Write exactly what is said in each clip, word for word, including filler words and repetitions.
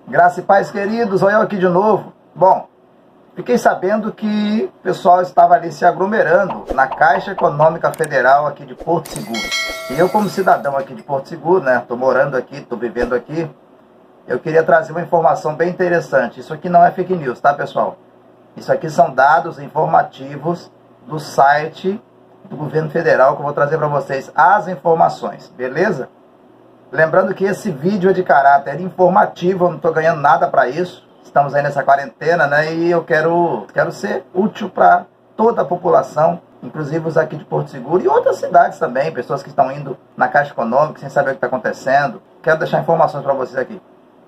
Graça e paz, queridos, olha eu aqui de novo. Bom, fiquei sabendo que o pessoal estava ali se aglomerando na Caixa Econômica Federal aqui de Porto Seguro. E eu, como cidadão aqui de Porto Seguro, né, estou morando aqui, estou vivendo aqui, eu queria trazer uma informação bem interessante. Isso aqui não é fake news, tá, pessoal? Isso aqui são dados informativos do site do governo federal, que eu vou trazer para vocês as informações, beleza? Lembrando que esse vídeo é de caráter informativo, eu não estou ganhando nada para isso. Estamos aí nessa quarentena, né? E eu quero, quero ser útil para toda a população, inclusive os aqui de Porto Seguro e outras cidades também, pessoas que estão indo na Caixa Econômica sem saber o que está acontecendo. Quero deixar informações para vocês aqui.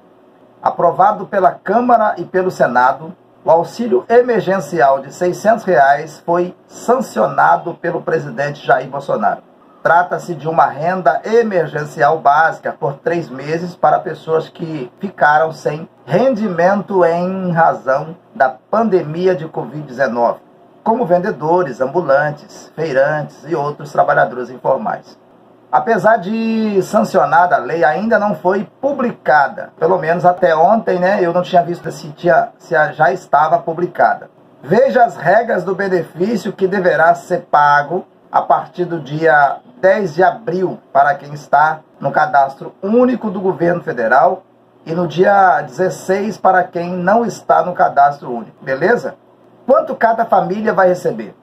Aprovado pela Câmara e pelo Senado, o auxílio emergencial de seiscentos reais foi sancionado pelo presidente Jair Bolsonaro. Trata-se de uma renda emergencial básica por três meses para pessoas que ficaram sem rendimento em razão da pandemia de covid dezenove, como vendedores, ambulantes, feirantes e outros trabalhadores informais. Apesar de sancionada, a lei ainda não foi publicada. Pelo menos até ontem, né? Eu não tinha visto se, tinha, se já estava publicada. Veja as regras do benefício que deverá ser pago a partir do dia dez de abril para quem está no cadastro único do governo federal e no dia dezesseis para quem não está no cadastro único, beleza? Quanto cada família vai receber?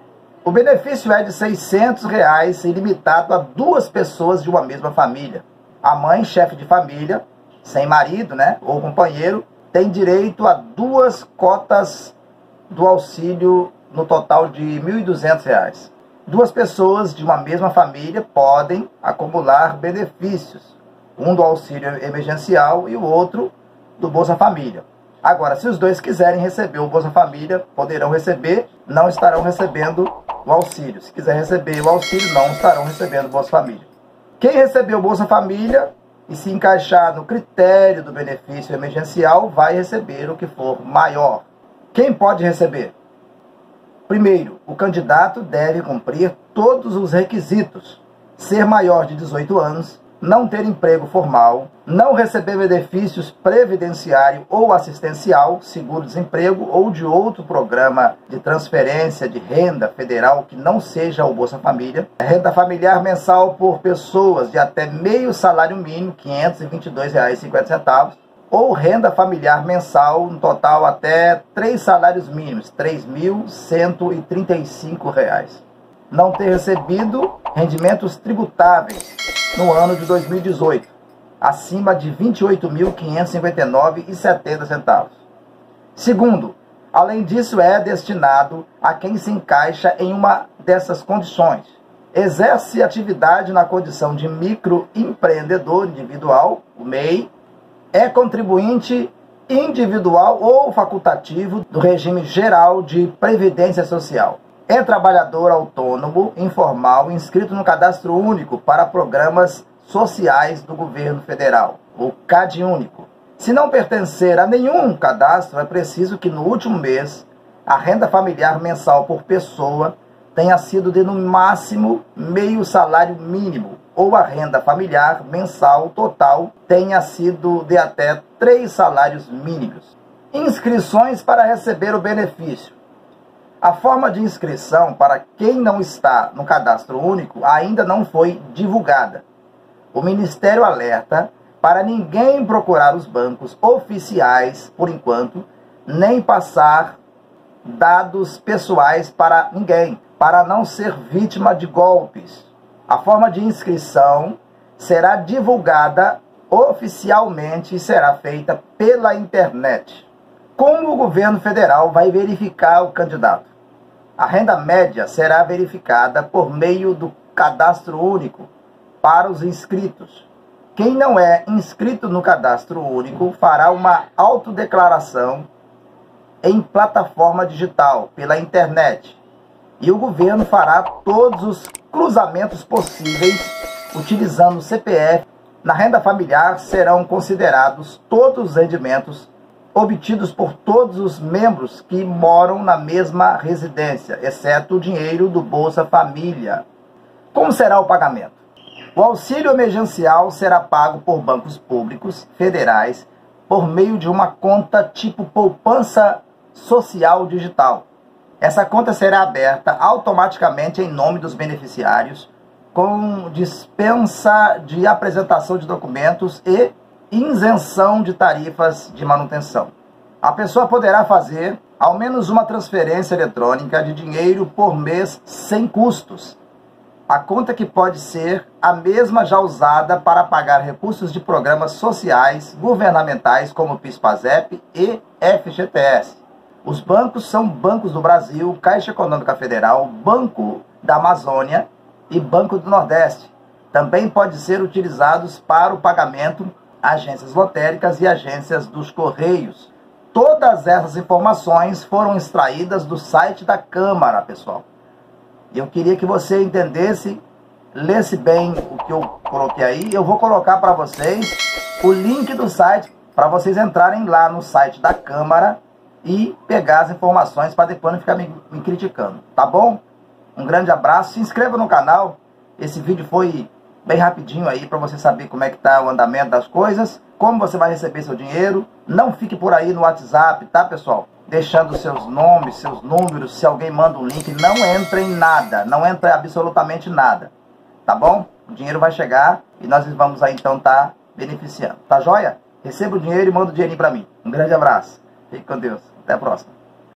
O benefício é de seiscentos reais e limitado a duas pessoas de uma mesma família. A mãe, chefe de família, sem marido, né, ou companheiro, tem direito a duas cotas do auxílio no total de mil e duzentos reais. Duas pessoas de uma mesma família podem acumular benefícios, um do auxílio emergencial e o outro do Bolsa Família. Agora, se os dois quiserem receber o Bolsa Família, poderão receber, não estarão recebendo o auxílio. Se quiser receber o auxílio, não estarão recebendo o Bolsa Família. Quem recebeu o Bolsa Família e se encaixar no critério do benefício emergencial, vai receber o que for maior. Quem pode receber? Primeiro, o candidato deve cumprir todos os requisitos: ser maior de dezoito anos, não ter emprego formal, não receber benefícios previdenciário ou assistencial, seguro-desemprego ou de outro programa de transferência de renda federal que não seja o Bolsa Família, renda familiar mensal por pessoas de até meio salário mínimo, quinhentos e vinte e dois reais e cinquenta centavos, ou renda familiar mensal no total até três salários mínimos, três mil cento e trinta e cinco reais. Não ter recebido rendimentos tributáveis no ano de dois mil e dezoito, acima de vinte e oito mil quinhentos e cinquenta e nove reais e setenta centavos. Segundo, além disso, é destinado a quem se encaixa em uma dessas condições: exerce atividade na condição de microempreendedor individual, o M E I, é contribuinte individual ou facultativo do regime geral de previdência social, é trabalhador autônomo, informal, inscrito no Cadastro Único para Programas Sociais do Governo Federal, o CadÚnico. Se não pertencer a nenhum cadastro, é preciso que no último mês a renda familiar mensal por pessoa tenha sido de no máximo meio salário mínimo, ou a renda familiar mensal total tenha sido de até três salários mínimos. Inscrições para receber o benefício. A forma de inscrição para quem não está no cadastro único ainda não foi divulgada. O Ministério alerta para ninguém procurar os bancos oficiais, por enquanto, nem passar dados pessoais para ninguém, para não ser vítima de golpes. A forma de inscrição será divulgada oficialmente e será feita pela internet. Como o governo federal vai verificar o candidato? A renda média será verificada por meio do Cadastro Único para os inscritos. Quem não é inscrito no Cadastro Único fará uma autodeclaração em plataforma digital, pela internet. E o governo fará todos os cruzamentos possíveis utilizando o C P F. Na renda familiar serão considerados todos os rendimentos obtidos por todos os membros que moram na mesma residência, exceto o dinheiro do Bolsa Família. Como será o pagamento? O auxílio emergencial será pago por bancos públicos, federais, por meio de uma conta tipo poupança social digital. Essa conta será aberta automaticamente em nome dos beneficiários, com dispensa de apresentação de documentos e isenção de tarifas de manutenção. A pessoa poderá fazer ao menos uma transferência eletrônica de dinheiro por mês sem custos. A conta que pode ser a mesma já usada para pagar recursos de programas sociais governamentais como PIS/PASEP e F G T S. Os bancos são Bancos do Brasil, Caixa Econômica Federal, Banco da Amazônia e Banco do Nordeste. Também pode ser utilizados para o pagamento agências lotéricas e agências dos Correios. Todas essas informações foram extraídas do site da Câmara, pessoal. Eu queria que você entendesse, lesse bem o que eu coloquei aí. Eu vou colocar para vocês o link do site, para vocês entrarem lá no site da Câmara e pegar as informações para depois não ficar me, me criticando, tá bom? Um grande abraço, se inscreva no canal. Esse vídeo foi bem rapidinho aí para você saber como é que tá o andamento das coisas, como você vai receber seu dinheiro. Não fique por aí no WhatsApp, tá, pessoal? Deixando seus nomes, seus números, se alguém manda um link, não entre em nada, não entre absolutamente nada, tá bom? O dinheiro vai chegar e nós vamos aí então tá beneficiando, tá joia? Receba o dinheiro e manda o dinheirinho para mim. Um grande abraço, fique com Deus, até a próxima.